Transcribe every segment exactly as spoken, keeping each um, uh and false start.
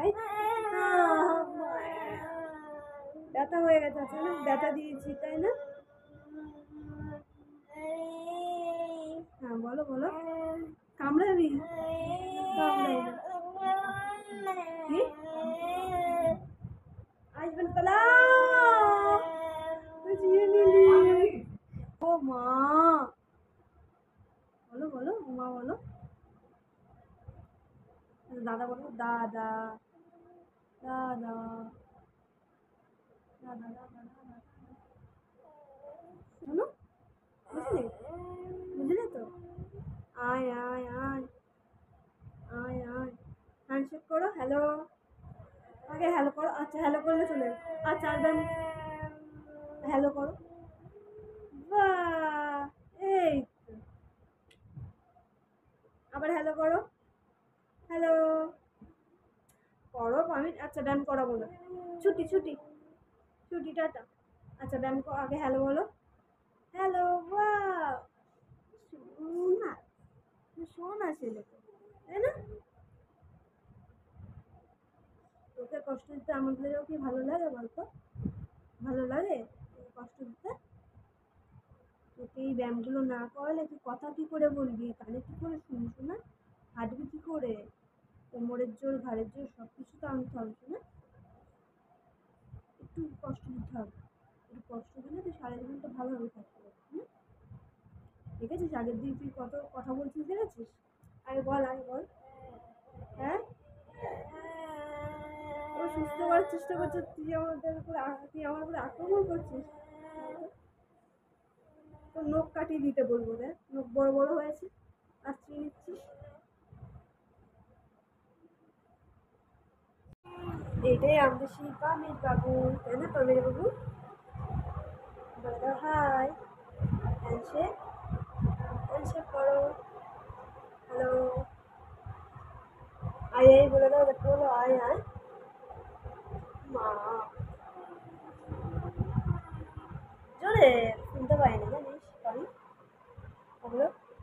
এই আহ, ব্যথা হয়ে গেছে আছে না, ব্যথা দিয়েছি তাই না? হ্যাঁ বলো বলো, কামড়াবি? কামড়াই না। কি আসবেন পালা বুঝিয়ে নিলি। ও মা, বলো বলো মা বলো, দাদা বলো, দাদা দাদা দাদা দাদা দাদা শোনো, বুঝলি? বুঝলে তো? আয় আয় আয় আয় আয়, হ্যান্ডশেক করো, হ্যালো, আগে হ্যালো করো। আচ্ছা হ্যালো করলে চলে, আচ্ছা আর দেন হ্যালো করো। বাহ, এই তো। আবার হ্যালো করো, হ্যালো করো আমি। আচ্ছা ডান করা বলো, ছুটি ছুটি ছুটি টাটা। আচ্ছা ডান আগে হ্যালো বলো, হ্যালো। বাহ, শোনা শোনা ছেলে তো, তাই না? তোকে কষ্ট দিতে আমাদেরও কি ভালো লাগে বলতো? ভালো লাগে কষ্ট দিতে? তোকে এই ব্যায়ামগুলো না করালে তুই কথা কি করে বলবি, কানে কি করে শুনবি না, হাঁটবি কি করে? কোমরের জোর, ঘাড়ের জোর সব কিছু তো আনতে হবে না? একটু কষ্ট দিতে হবে, একটু কষ্ট দিলে তুই সারা জীবনটা ভালোভাবে থাকতে পারবি। হুম, ঠিক আছে? আগের দিন তুই কত কথা বলছিস দেখেছিস? আগে বল, আগে বল। হ্যাঁ, ও সুস্থ করার চেষ্টা করছিস, তুই আমাদের উপরে তুই আমার উপরে আক্রমণ করছিস। তোর নখ কাটিয়ে দিতে বলবো, দেখ নখ বড় বড় হয়েছে, আশ্রয় নিচ্ছিস। এইটাই আমাদের সেই পামির বাবু, তাই না পামির বাবু? বলে দাও হাই, হ্যান্ডশেক, হ্যান্ডশেক করো, হ্যালো, আয় আয় বলে দাও, দেখো বলো আয় আয় মা। জোরে শুনতে পাই না জানিস পামি ওগুলো।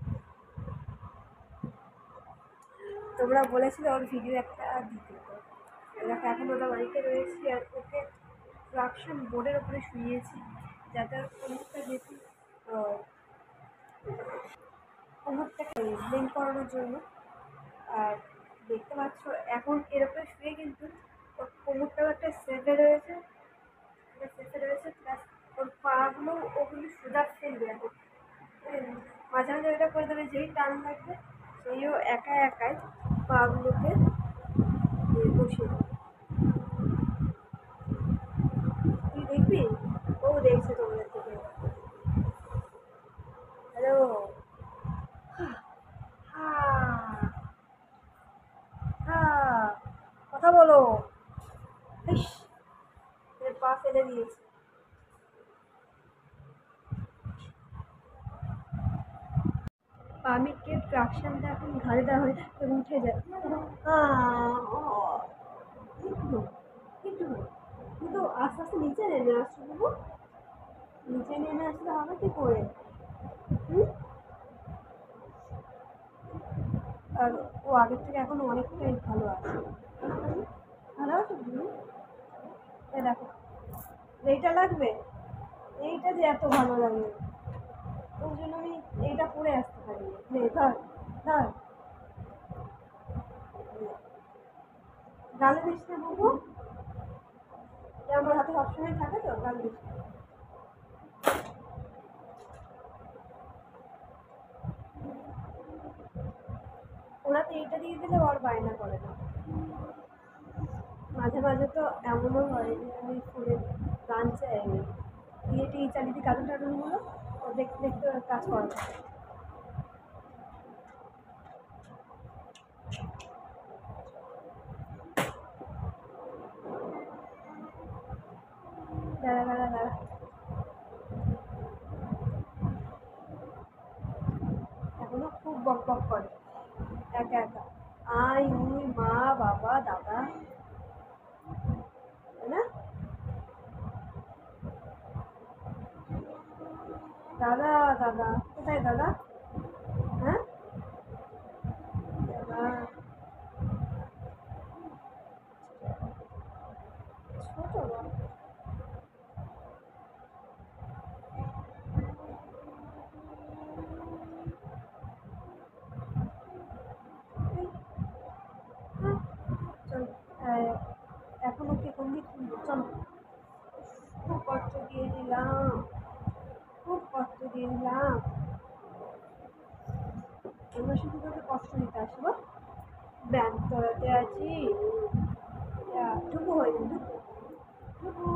তোমরা বলেছিলে ওর ভিডিও একটা দিতে, তো এরকম এখন ওটা বাড়িতে রয়েছি আর ওকে ট্রাকশন বোর্ডের ওপরে শুয়েছি যাতে ওর কোমরটা বেশি কোমরটাকে ব্লেন্ড করানোর জন্য। আর দেখতে পাচ্ছ এখন এরকম শুয়ে কিন্তু ওর কোমরটাও একটা সেফে রয়েছে, একটা সেফে রয়েছে, প্লাস ওর পাগুলো ওগুলো সোজা ফেলবে এখন। মাঝে মাঝে ওইটা করে দেবে, যেই টান লাগবে সেইও একা একাই পাগুলোকে বসিয়ে দেবে। তুই দেখবি, ও দেখছে তোমাদের থেকে। হ্যালো, হ্যাঁ কথা বলো। ইস, পা ফেলে দিয়েছে। পামিকে ট্রাকশনটা এখন ঘাড়ে দেওয়া হয় এবং উঠে যায়। কিন্তু কিন্তু কিন্তু আস্তে আস্তে নিচে নেমে আসছে বাবু, নিচে নেমে আসলে হবে কি করে? হুম, আর ও আগের থেকে এখন অনেকটাই ভালো আছে। ভালো আছে তুমি? এ দেখো, এইটা লাগবে, এইটা যে এত ভালো লাগে ওর জন্য আমি এইটা পরে আসতে পারি। নে ধর ধর, গালে দিস না বাবু, আমার হাতে সবসময় থাকে তো, গালে দিস না। ওরা তো এইটা দিয়ে দিলে ওর বায়না করে না। মাঝে মাঝে তো এমনও হয় যে আমি ফোনে গান চাই, আমি দিয়ে টিভি চালিয়ে দিই কার্টুন টার্টুনগুলো, ও দেখতে দেখতে ওর কাজ করা যায়। দাঁড়া দাঁড়া দাঁড়া, এখনো খুব বক বক করে একা একা। আই উই মা বাবা দাদা, তাই না? দাদা দাদা কোথায় দাদা? হ্যাঁ দাদা, দিলাম, খুব কষ্ট দিয়ে দিলাম। আমরা শুধু তোকে কষ্ট দিতে আসবো, ব্যায়াম করাতে আছি। টুকু হয়ে যাবে টুকু।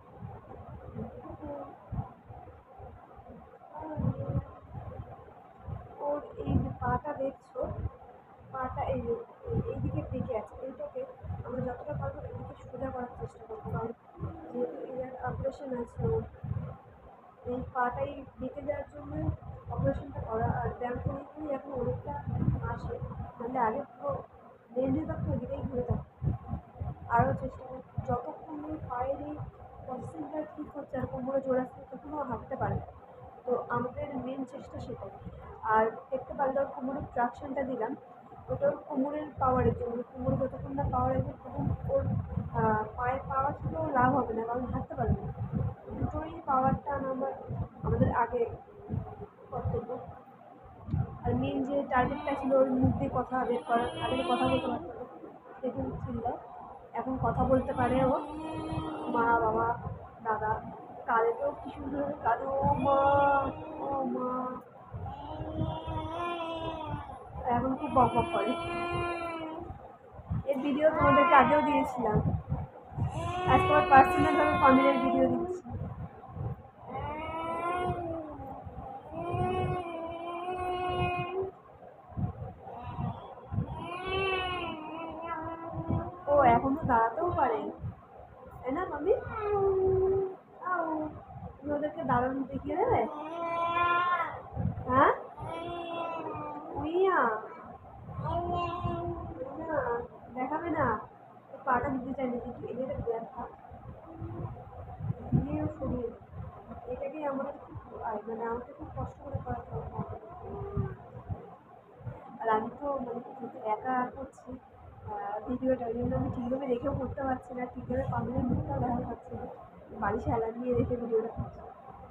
ওর এই যে পাটা দেখছো, পাটা এই যে এইদিকে বেঁকে আছে, এইটাকে আমরা যতটা পারবো এদিকে সোজা করার চেষ্টা করবো, কারণ যেহেতু এর অপারেশন আছে, ওর এই পাটাই বেঁকে যাওয়ার জন্য অপারেশনটা করা। আর ব্যায়াম করে করেই এখন অনেকটা আসে, নাহলে আগে পুরো বেঁধে থাকতো, ওইদিকেই ঘুরে থাকতো। আরও চেষ্টা করি যতক্ষণ ওই পায়ের এই পজিশনটা ঠিক হচ্ছে আর কোমরে জোর আসছে তখনও হাঁটতে পারে। তো আমাদের মেন চেষ্টা সেটাই। আর দেখতে পারলে ওর কোমরের ট্রাকশনটা দিলাম, ওটা ওর কোমরের পাওয়ারের জন্য। কোমরে যতক্ষণ না পাওয়ার আসবে তখন ওর পায়ের পাওয়ার থেকেও লাভ হবে না, কারণ হাঁটতে পারবে না। দুটোরই পাওয়ারটা আমার আমাদের আগে কর্তব্য। আর মেন যে টার্গেটটা ছিল ওর মুখ দিয়ে কথা বের করার, আগে কথা বলতে পারতো না, দেখুন ছিল। এখন কথা বলতে পারে ও, মা বাবা দাদা কাঁদে তো কি সুন্দর কাঁদে, ও মা ও মা। এখন খুব বক বক করে। এর ভিডিও তোমাদেরকে আগেও দিয়েছিলাম, আজকে আমার পার্সোনালভাবে ফামিলের ভিডিও দিচ্ছি। ও এখনো দাঁড়াতেও পারে, তাই না মামি? তুমি ওদেরকে দাঁড়ানো দেখিয়ে দেবে? হ্যাঁ উইয়া না দেখাবে না, পাটা দিতে চাইলে কিন্তু এদের ব্যথা দিয়েও সরিয়ে। এটাকেই আমাদের খুব মানে আমাকে খুব কষ্ট করে করাতে হবে। আর আমি তো মানে একা করছি ভিডিওটা, ওই জন্য আমি ঠিকভাবে রেখেও করতে পারছি না, ঠিকভাবে পাবলিকের মুখটাও দেখা পাচ্ছি না, বাড়ি সালা নিয়ে রেখে ভিডিওটা করছি।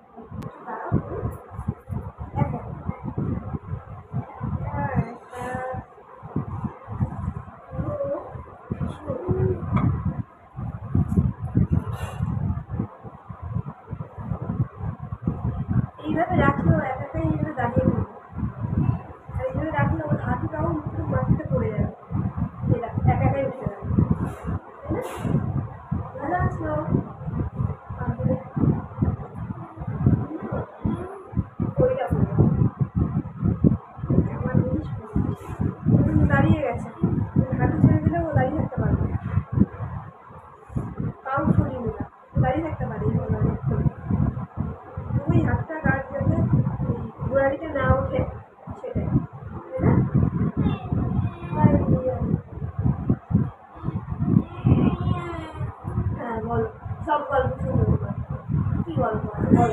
এইভাবে রাখলেও এক একাই এইভাবে দাঁড়িয়ে পড়বে, আর এইভাবে রাখলে ওর হাঁটুটাও একটু মাটিতে পড়ে যাবে, এটা একা একাই উঠে যাবে, তাই না? ভালো আছো? ওইটা আমার জিনিস দাঁড়িয়ে গেছে, হাঁটু ছেড়ে দিলে ও দাঁড়িয়ে থাকতে পারবে, পাও সরিয়ে নিলাম দাঁড়িয়ে থাকতে পারে। তুমি হাতটা গার্ড যাতে গোড়ালিতে না ওঠে সেটাই, তাই না? হ্যাঁ বলো, সব গল্প শুনবো, কি গল্প আছে বলো।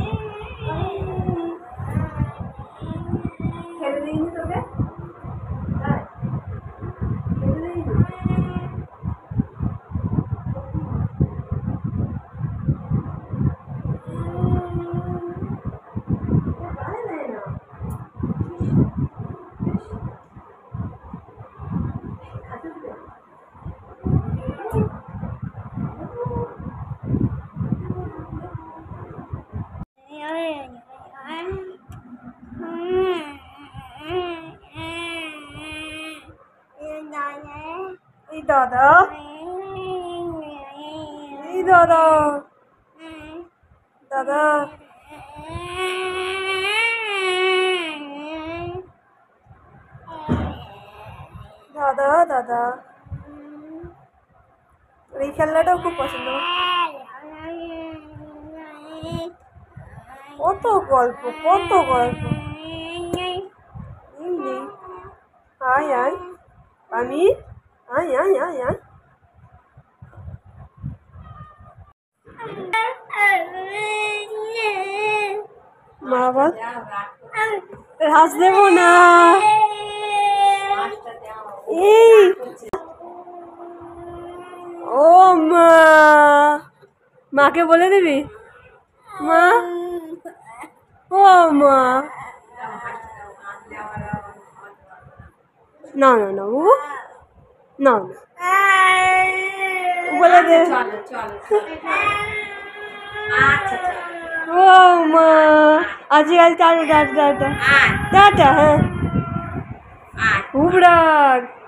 খেতে দিইনি তোকে? হ্যাঁ খেতে দিইনি। এই দাদা এই দাদা দাদা দাদা দাদা এই খেলনাটাও খুব পছন্দ। কত গল্প কত গল্প, আয় আয় আমি আয় আয় আয় আয়। মা বল হাস দেবো না, এই ও মা, মাকে বলে দিবি মা, ও মা না না না ও না না বলে দে। আচ্ছা ও মা আজকে আজ টাটা টাটা টাটা টাটা হ্যাঁ খুব রাগ